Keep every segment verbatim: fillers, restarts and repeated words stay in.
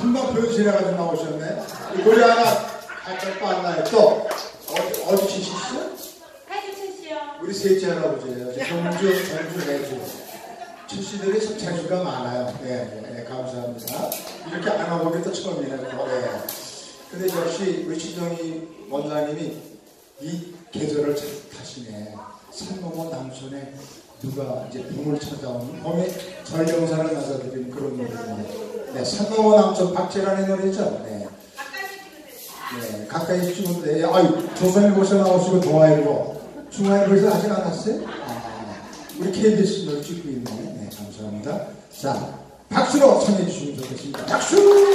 금방 변신해가지고 나오셨네. 노래 하나 할까 빠나요? 또 어디 어디 치시죠? 해주시오. 우리 셋째 할아버지예요. 경주 전주 내주. 출시들이 참 재주가 많아요. 네, 네, 네, 감사합니다. 이렇게 안아보기 또 처음이네요. 네. 근데 역시 우리 친정이 원장님이 이 계절을 잘 타시네. 산 넘어 남촌에 누가 이제 봄을 찾아오는 봄에 절경사를 맞아드리는 그런 노래입니다. 네, 산 넘어 남촌 박재란의 노래죠. 네. 네, 가까이 찍으면 돼. 아유, 조선일보에서 나오시고 동아일보, 중앙일보에서 아직 안 왔어요? 아, 우리 케이비에스 노래 찍고 있네. 네, 감사합니다. 자, 박수로 청해 주시면 좋겠습니다. 박수!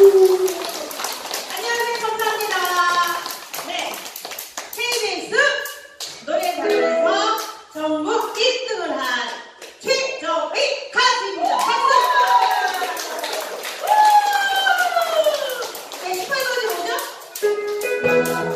안녕하세요. 감사합니다. 네, 케이비에스 노래 부르면서 전국 일 등을 한 최정희 가수입니다. 박수! 네, 십팔 번이 뭐죠?